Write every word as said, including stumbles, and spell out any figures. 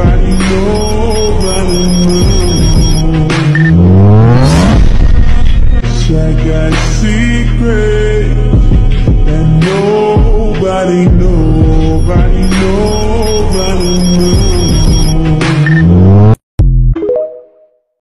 nobody, nobody knows. I got a secret that nobody knows.